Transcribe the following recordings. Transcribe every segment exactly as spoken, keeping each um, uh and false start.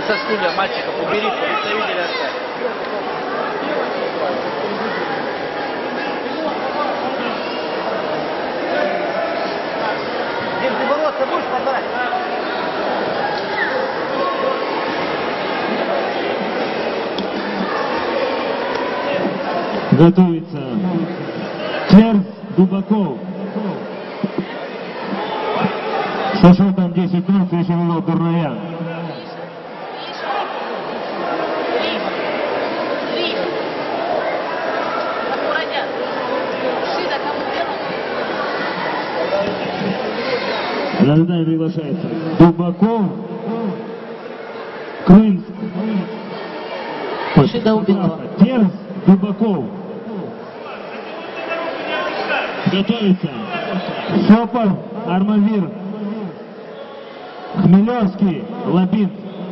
Со стулья мальчиков убери, представителя оставь. Дим, ты бороться будешь, подбирать? Готовится Клер Дубаков. Со счетом десять ноль Кришевилов Дурная. На задание приглашается Дубаков, Крымск. Шида убила. Терс, Дубаков. Готовится Шопов, Армавир, Хмелевский, Лабинск.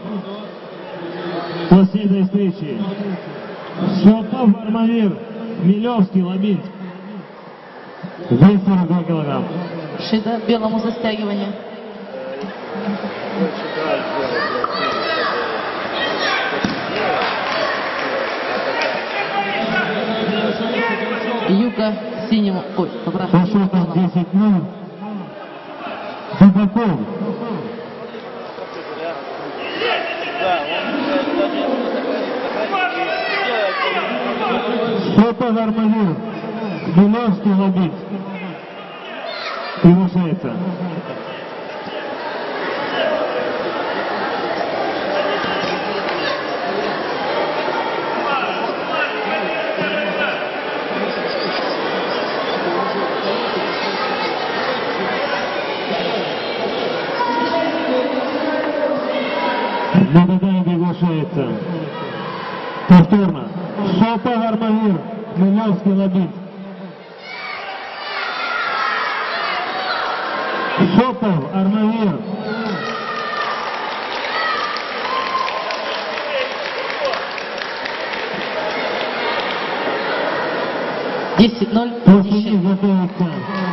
После этой встречи Шопов, Армавир, Хмелевский, Лабинск. Вес сорок два килограмма. Шида белому за стягивание. Юга синему. Ой, обратно. Со счетом десять ноль Дубаков. Шопов, Армавир, Хмелевский, Лабинск. Приглашается. На задание приглашается повторно Шопов, Армавир, Хмелевский, Лабинск. Шопов, Армавир. десять ноль. После них готовится